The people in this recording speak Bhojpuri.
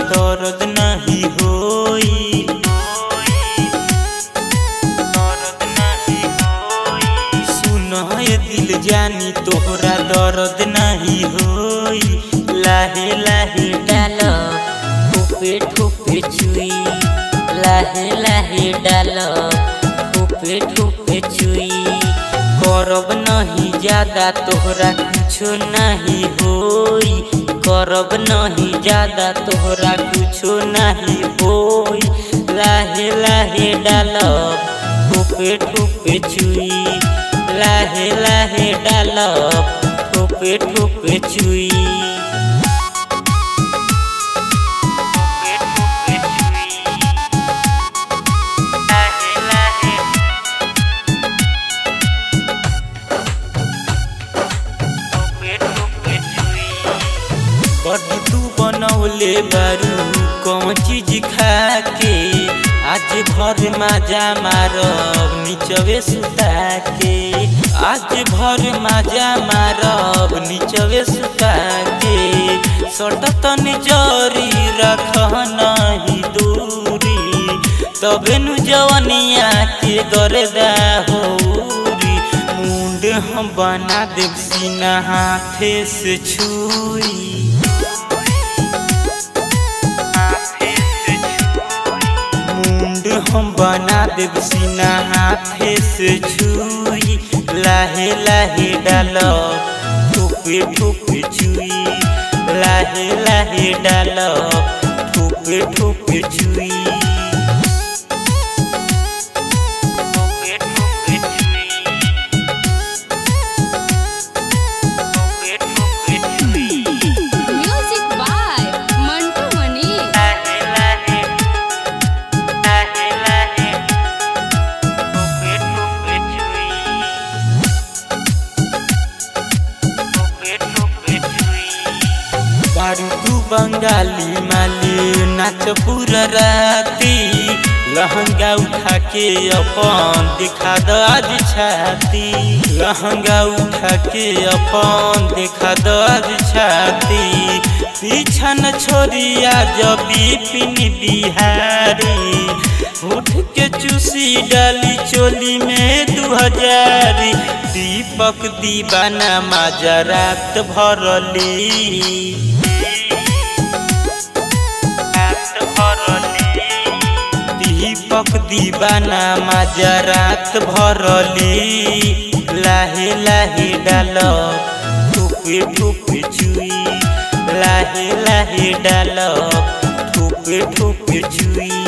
दर्द नहीं होई, सुन ये दिल जानी तोहरा दर्द नहीं होई। लाहे लाहे डालो ठोपे ठोपे चुई, लाहे लाहे डालो ठोपे ठोपे चुई। करब नहीं ज्यादा तोहरा कुछो नहीं होई, करब नहीं ज्यादा तोहरा कुछो नहीं होई। लाहे लाहे डालो ठोपे ठोपे चुई, लाहे लाहे डालो ठोपे ठोपे चुई। बड़ी तू बनौले बारू कौन चीज खा के, आज भर मजा मारब नीचवे सुता के, आज भर मजा मारब नीचवे सुता के। सटतन जरी रख नहीं दूरी, तबे नु जवनिया के गर्दा होरी। मुंड हम बना देव सीना हाथे से छुई, हम बना देव सीना हाथे से छुई। लाहे लाहे डालो ठोपे ठोपे चुई, लाहे लाहे डालो ठोपे ठोपे चुई। बारू तू बंगाली माली नाच पूरा राती, लहंगा उठा के अपन दिखा दो आज छाती, लहंगा उठा के अपन दिखा दो आज छाती। पीछा न छोड़िया जब बिपिन बिहारी, उठ के चूसी डाली चोली में 2000। दीपक दीवाना माजा रात भरली, दीपक दीवाना माजा रात भरली। लाहे लाहे डालो ठोपे ठोपे चुई, लाहे लाहे डालो ठोपे ठोपे चुई।